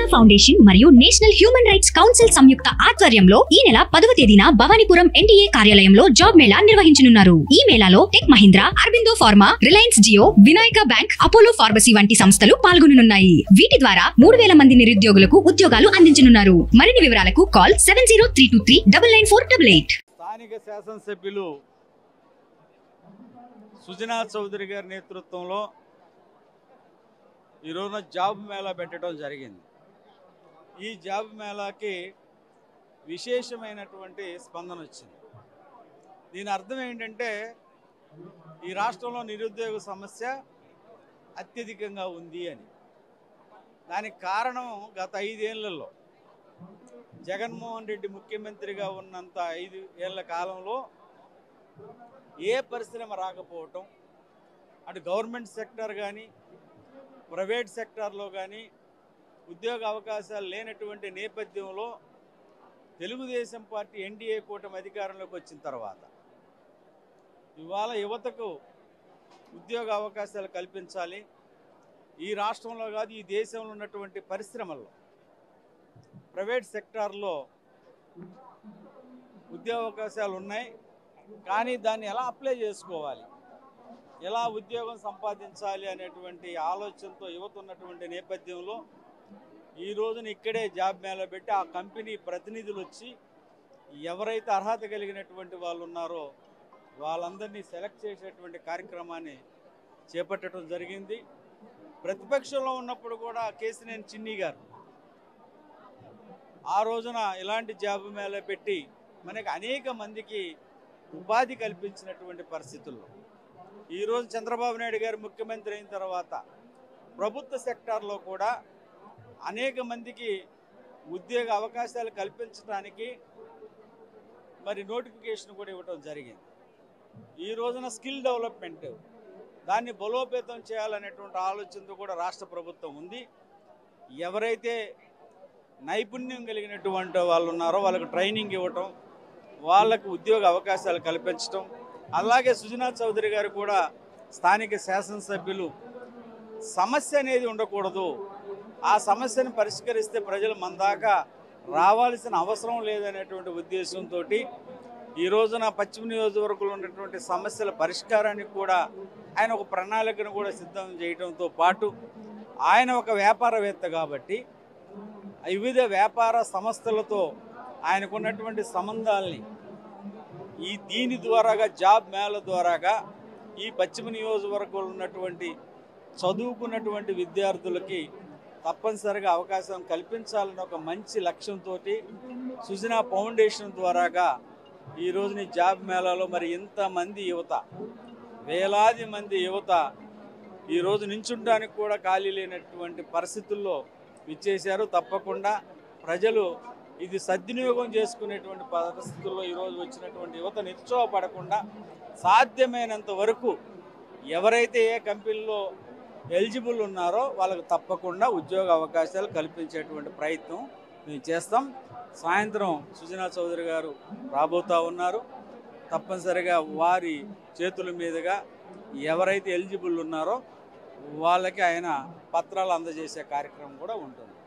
Foundation మరియు national human rights council సంయుక్త ఆధ్వర్యంలో ఈ నెల 10వ తేదీన భవానీపురం ఎన్డీఏ కార్యాలయంలో జాబ్ మేళా నిర్వహించనున్నారు. ఈ మేళాలో tech Mahindra, Aurobindo pharma, Reliance Jio, Vinayaka bank, Apollo pharmacy వంటి సంస్థలు పాల్గొననున్నాయి. వీటి ద్వారా 3000 మంది నిరుద్యోగులకు ఉద్యోగాలు అందించనున్నారు. మరిన్ని వివరాలకు కాల్ 7032399488. స్థానిక శాసనసభ్యులు సుజనా చౌదరి గారి నేతృత్వంలో ఈ రోజున జాబ్ మేళా పెట్టడం జరిగింది. ఈ జాబ్ మేళాకి విశేషమైనటువంటి స్పందన వచ్చింది. దీని అర్థం ఏంటంటే ఈ రాష్ట్రంలో నిరుద్యోగ సమస్య అత్యధికంగా ఉంది అని. దానికి కారణం గత 5 ఏళ్లలో జగన్మోహన్ రెడ్డి ముఖ్యమంత్రిగా ఉన్నంత 5 ఏళ్ల కాలంలో ఏ పరిశ్రమ రాకపోవటం, అటు గవర్నమెంట్ సెక్టర్ కానీ ప్రైవేట్ సెక్టార్లో కానీ ఉద్యోగ అవకాశాలు లేనటువంటి నేపథ్యంలో తెలుగుదేశం పార్టీ ఎన్డీఏ కూటమి అధికారంలోకి వచ్చిన తర్వాత ఇవాళ యువతకు ఉద్యోగ అవకాశాలు కల్పించాలి. ఈ రాష్ట్రంలో కాదు, ఈ దేశంలో ఉన్నటువంటి పరిశ్రమల్లో ప్రైవేట్ సెక్టార్లో ఉద్యోగ అవకాశాలు ఉన్నాయి. కానీ దాన్ని ఎలా అప్లై చేసుకోవాలి, ఎలా ఉద్యోగం సంపాదించాలి అనేటువంటి ఆలోచనతో యువత ఉన్నటువంటి నేపథ్యంలో ఈ రోజున ఇక్కడే జాబ్ మేళా పెట్టి ఆ కంపెనీ ప్రతినిధులు వచ్చి ఎవరైతే అర్హత కలిగినటువంటి వాళ్ళు ఉన్నారో వాళ్ళందరినీ సెలెక్ట్ చేసేటువంటి కార్యక్రమాన్ని చేపట్టడం జరిగింది. ప్రతిపక్షంలో ఉన్నప్పుడు కూడా కేసినేని చిన్ని గారు ఆ రోజున ఇలాంటి జాబ్ మేళా పెట్టి మనకి అనేక మందికి ఉపాధి కల్పించినటువంటి పరిస్థితుల్లో ఈరోజు చంద్రబాబు నాయుడు గారు ముఖ్యమంత్రి అయిన తర్వాత ప్రభుత్వ సెక్టార్లో కూడా అనేక మందికి ఉద్యోగ అవకాశాలు కల్పించడానికి మరి నోటిఫికేషన్ కూడా ఇవ్వడం జరిగింది. ఈ రోజున స్కిల్ డెవలప్మెంట్ దాన్ని బలోపేతం చేయాలనేటువంటి ఆలోచనతో కూడా రాష్ట్ర ప్రభుత్వం ఉంది. ఎవరైతే నైపుణ్యం కలిగినటువంటి వాళ్ళు ఉన్నారో వాళ్ళకు ట్రైనింగ్ ఇవ్వటం, వాళ్ళకు ఉద్యోగ అవకాశాలు కల్పించడం. అలాగే సుజనా చౌదరి గారు కూడా స్థానిక శాసనసభ్యులు సమస్య అనేది ఉండకూడదు, ఆ సమస్యను పరిష్కరిస్తే ప్రజలు మన దాకా రావాల్సిన అవసరం లేదనేటువంటి ఉద్దేశంతో ఈ రోజున పశ్చిమ నియోజకవర్గంలో ఉన్నటువంటి సమస్యల పరిష్కారానికి కూడా ఆయన ఒక ప్రణాళికను కూడా సిద్ధం చేయడంతో పాటు ఆయన ఒక వ్యాపారవేత్త కాబట్టి వివిధ వ్యాపార సంస్థలతో ఆయనకున్నటువంటి సంబంధాలని దీని ద్వారాగా జాబ్ మేళా ద్వారాగా ఈ పశ్చిమ నియోజకవర్గంలో ఉన్నటువంటి చదువుకున్నటువంటి విద్యార్థులకి తప్పనిసరిగా అవకాశం కల్పించాలని ఒక మంచి లక్ష్యంతో సుజనా ఫౌండేషన్ ద్వారాగా ఈ రోజుని జాబ్ మేళాలో మరి ఇంతమంది యువత, వేలాది మంది యువత ఈరోజు నించుండడానికి కూడా ఖాళీ లేనటువంటి పరిస్థితుల్లో ఇచ్చేశారు. తప్పకుండా ప్రజలు ఇది సద్వినియోగం చేసుకునేటువంటి పరిస్థితుల్లో ఈరోజు వచ్చినటువంటి యువత నిరుత్సాహపడకుండా సాధ్యమైనంత వరకు ఎవరైతే ఏ కంపెనీలో ఎలిజిబుల్ ఉన్నారో వాళ్ళకు తప్పకుండా ఉద్యోగ అవకాశాలు కల్పించేటువంటి ప్రయత్నం మేము చేస్తాం. సాయంత్రం సుజనా చౌదరి గారు రాబోతూ ఉన్నారు. తప్పనిసరిగా వారి చేతుల మీదుగా ఎవరైతే ఎలిజిబుల్ ఉన్నారో వాళ్ళకి ఆయన పత్రాలు అందజేసే కార్యక్రమం కూడా ఉంటుంది.